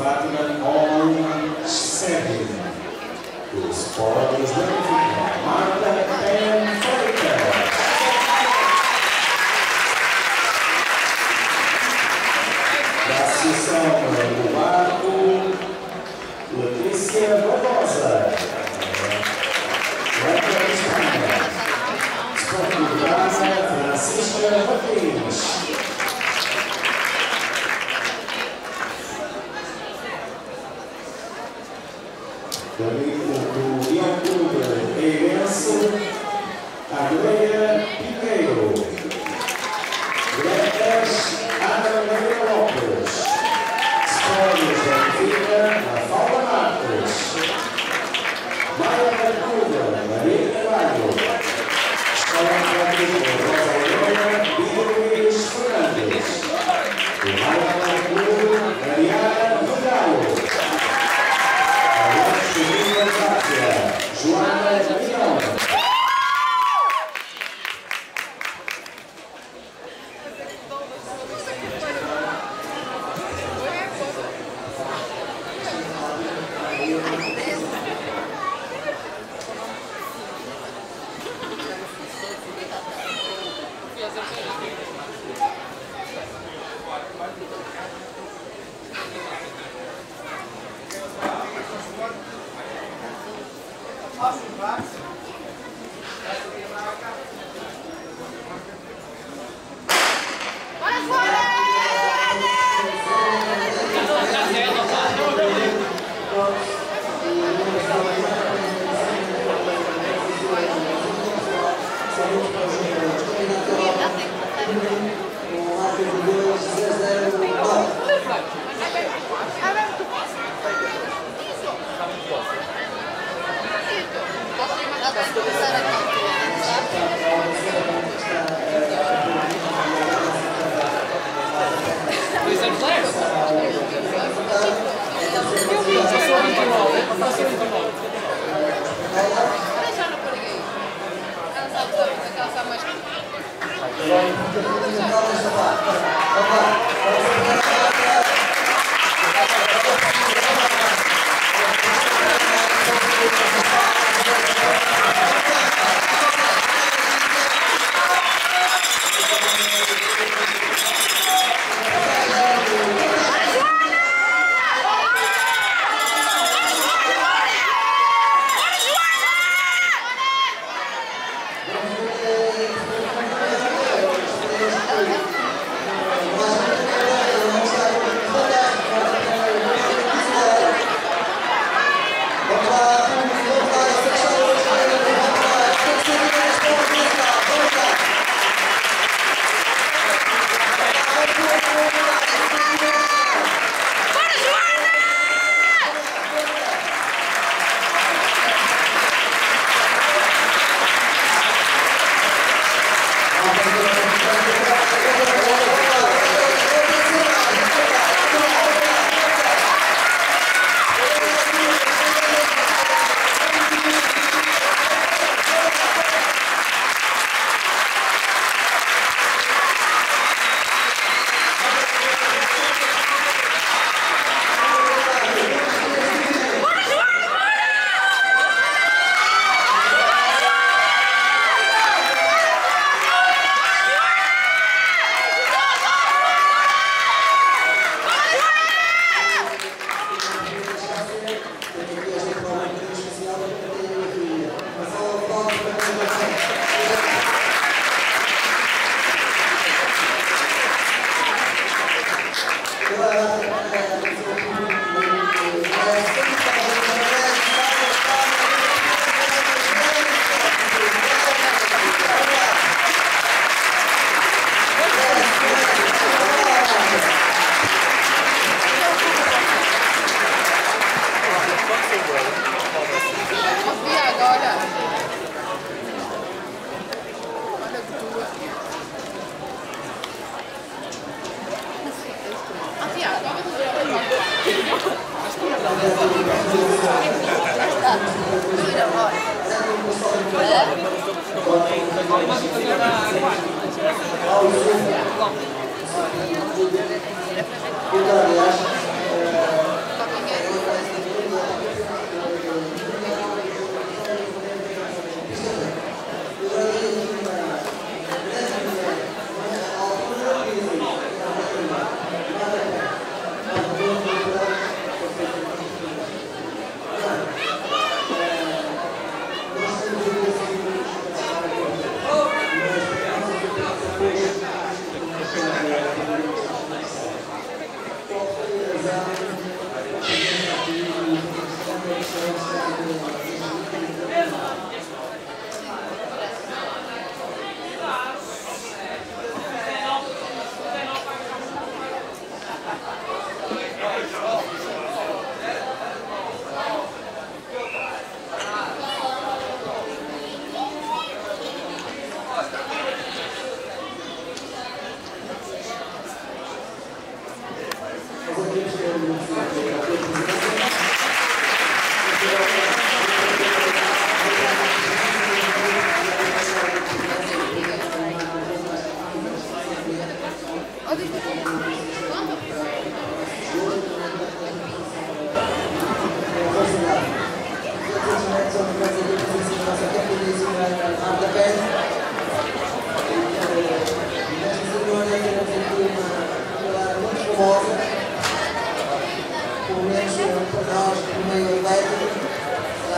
Platinum on 7. Os pódios da Benfica, Marta and Freitas. Da Associação do Barco, Letícia Barbosa. Letra de Espanha. Esporte de Casa, Francisca Martins. Do Guião Clube Eirense, Andréia Pinheiro. Gretas, Ana Maria Lopes. Spoilers da Benfica, Mafalda Marques. Maia Barcuda, Maria Carvalho. Escola Atlética Rosa Aurora, Luís Fernandes. E Maia Barcuda, Mariana Vidal. Joana Leão.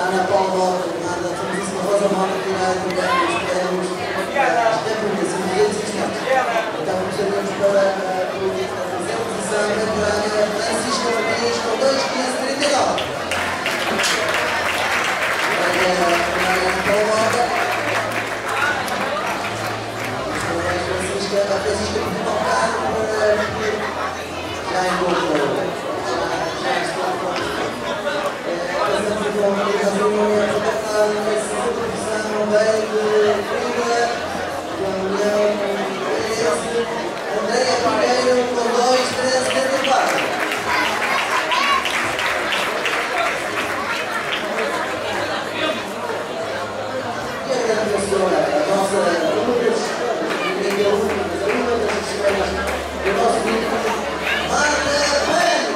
Ana Paula, Ana famosíssima Rosa Mota, que irá entregar os prémios, até porque são 200 instantes. Então, procedemos para a terceira posição, a Francisca Martins, com 2,15,39. Ana Paula, a Francisca de Malcado, já encontrou. Passamos a uma reunião na segunda posição, bem de Frida, com Leão, Andréia Pinheiro, com 2,13,74. E agradeço a nossa o nosso vídeo, Marta Pen!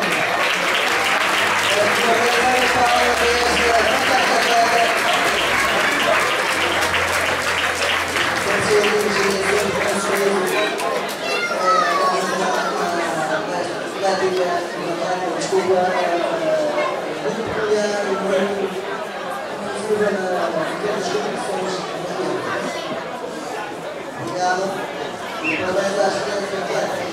Desculpa, muito peculiar e muito inclusive nas pequenas competições. Obrigado e parabéns às pequenas atletas.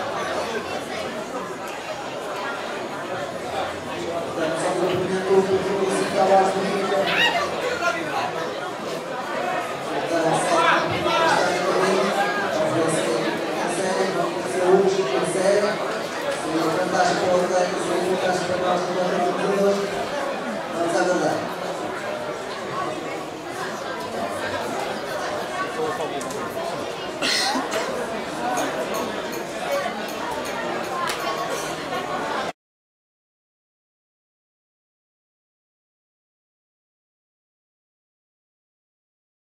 Portanto, só para o grupo musical às músicas. Fantástico para o Odeio, fantástico para nós,